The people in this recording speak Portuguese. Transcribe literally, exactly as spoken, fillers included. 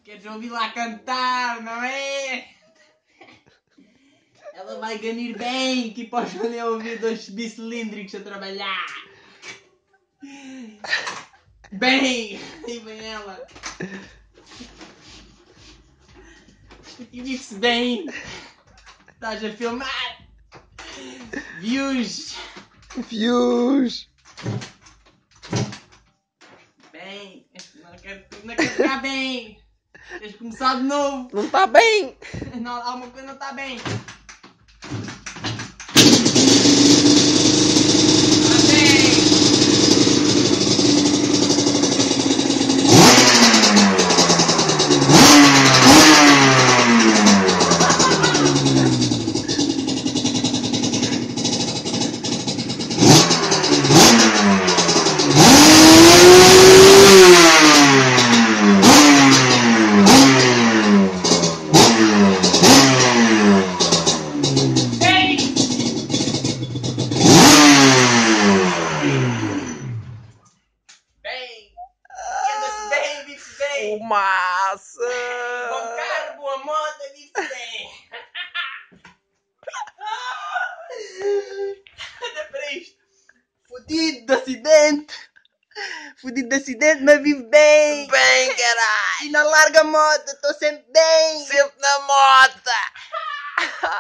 Queres ouvi-la cantar, não é? Ela vai ganhar bem, que pode nem ouvir dois bicilíndricos a trabalhar. Bem, e vem ela. E vive-se bem. Estás a filmar. Views. Views. Bem, não quero, não quero ficar bem. Tens de começar de novo. Não está bem. Não, alguma coisa não está bem. Fumaça! Bom carro, boa moto, vive-se bem! Olha para isto! Fudido de acidente! Fudido de acidente, mas vive bem! Bem, caralho! E na larga moto, estou sempre bem! Sempre na moto!